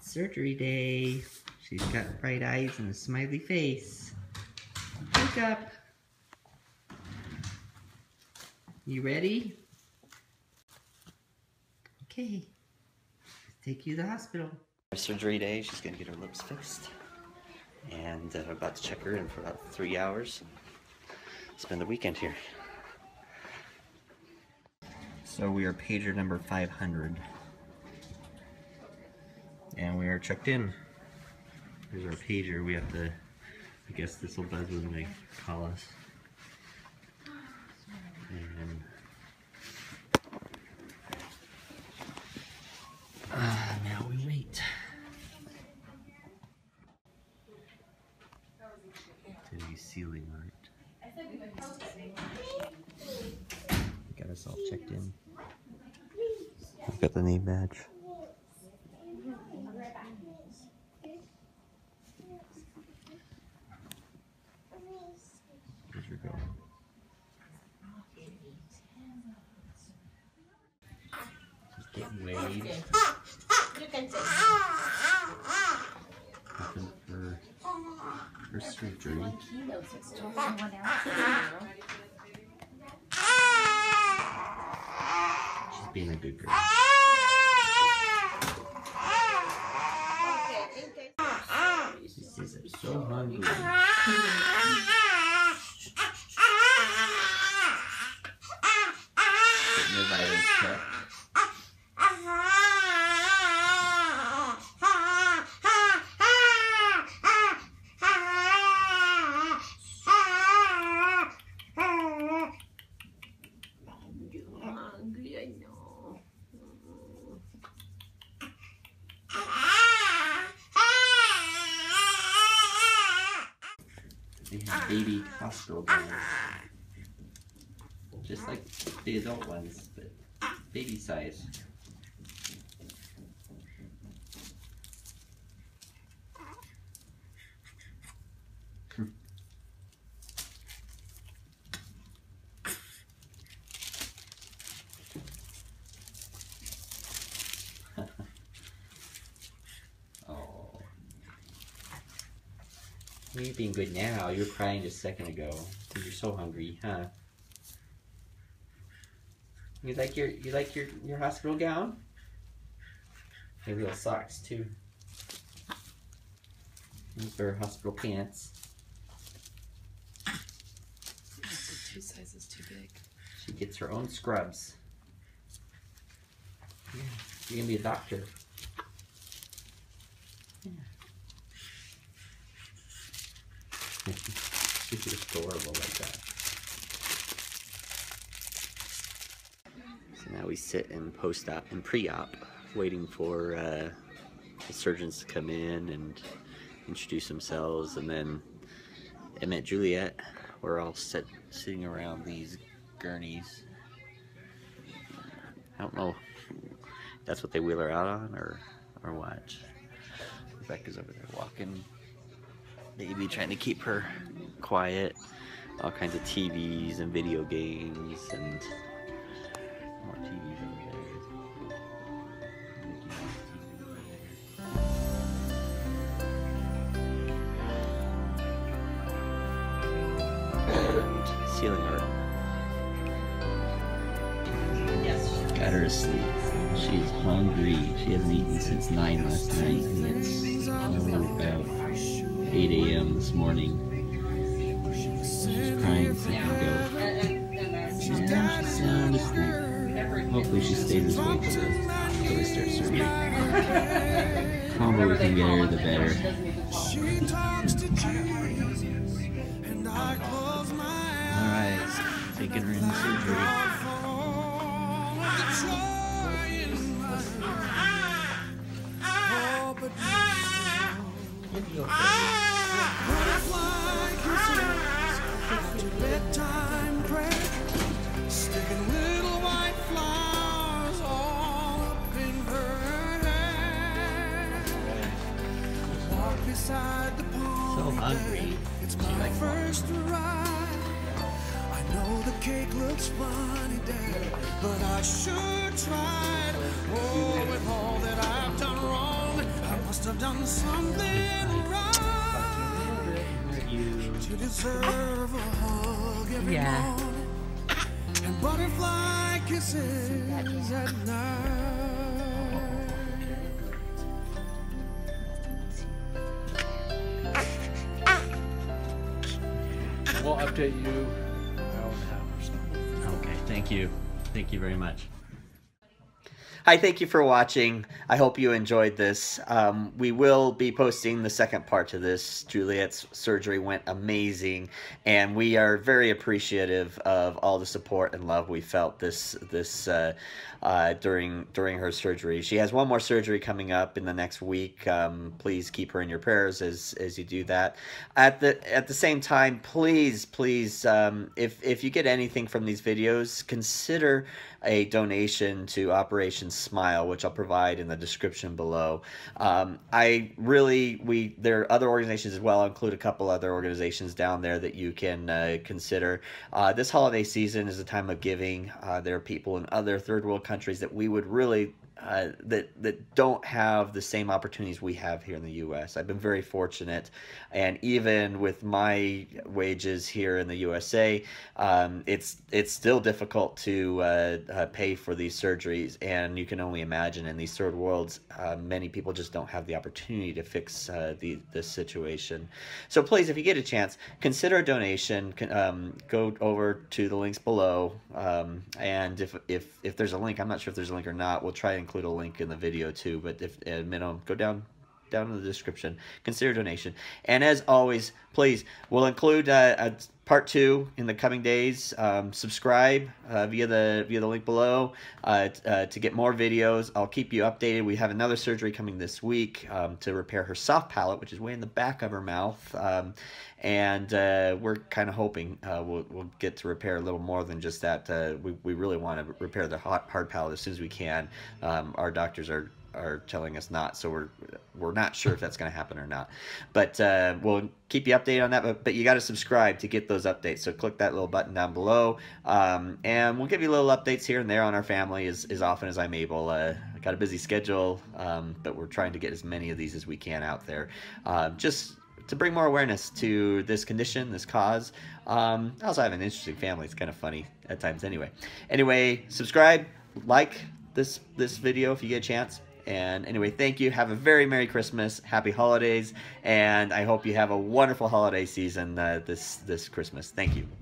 Surgery day. She's got bright eyes and a smiley face. Wake up. You ready? Okay. Let's take you to the hospital. Surgery day. She's gonna get her lips fixed. And I'm about to check her in for about 3 hours. Spend the weekend here. So we are pager number 500. And we are checked in. Here's our pager. We have to, I guess this will buzz when they call us. And now we wait. To be ceiling light. Got us all checked in. We've got the name badge. Where's your go? Just getting weighed. Nothing for surgery. She's being a good girl. She's so hungry. Getting her vitals checked. They have baby hospital beds, just like the adult ones, but baby size. You're being good now. You were crying just a second ago because you're so hungry, huh? You like your hospital gown? Your little socks too. These are hospital pants. 2 sizes too big. She gets her own scrubs. Yeah, you're gonna be a doctor. Yeah. She's adorable like that. So now we sit in post-op and pre-op, waiting for the surgeons to come in and introduce themselves, and then Emma and Juliet, we're all sitting around these gurneys. I don't know if that's what they wheel her out on or what. Rebecca's over there walking. Baby trying to keep her quiet. All kinds of TVs and video games and more TVs over there. And ceiling art. Got her asleep. She's hungry. She hasn't eaten since 9 last night, and it's about 8 a.m. this morning. She's crying a second ago. And she's sound asleep. Hopefully she stays this way until we start surgery. The calmer we can get her, the better. Alright, taking her into surgery. You'll be okay. So hungry. It's my first ride. I know the cake looks funny, Dad, but I sure tried. Oh, with all that I've done wrong, I must have I've done something right to deserve a hug every morning and butterfly kisses at night. We'll update you about an hour or so. Okay, thank you. Thank you very much. Hi, thank you for watching. I hope you enjoyed this. We will be posting the second part to this. Juliet's surgery went amazing, and we are very appreciative of all the support and love we felt during her surgery. She has one more surgery coming up in the next week. Please keep her in your prayers as you do that. At the same time, please, if you get anything from these videos, consider a donation to Operation Smile, which I'll provide in the description below. There are other organizations as well. I'll include a couple other organizations down there that you can consider. This holiday season is a time of giving. There are people in other third world countries that we would really that don't have the same opportunities we have here in the U.S. I've been very fortunate, and even with my wages here in the USA, it's still difficult to pay for these surgeries, and you can only imagine in these third worlds, many people just don't have the opportunity to fix this situation. So please, if you get a chance, consider a donation. Go over to the links below, and if there's a link, I'm not sure if there's a link or not, we'll try to include a link in the video too, but if at minimum, go down in the description, consider donation. And as always, please, we'll include a part 2 in the coming days. Subscribe via the link below to get more videos. I'll keep you updated. We have another surgery coming this week to repair her soft palate, which is way in the back of her mouth, and we're kind of hoping we'll get to repair a little more than just that. We really want to repair the hard palate as soon as we can. Our doctors are telling us not, so we're not sure if that's going to happen or not, but we'll keep you updated on that. But you got to subscribe to get those updates, so click that little button down below, and we'll give you little updates here and there on our family as often as I'm able. I got a busy schedule, but we're trying to get as many of these as we can out there, just to bring more awareness to this condition, this cause. I also have an interesting family. It's kind of funny at times. Anyway, subscribe, like this video if you get a chance. And anyway, thank you. Have a very Merry Christmas, Happy Holidays, and I hope you have a wonderful holiday season this Christmas. Thank you.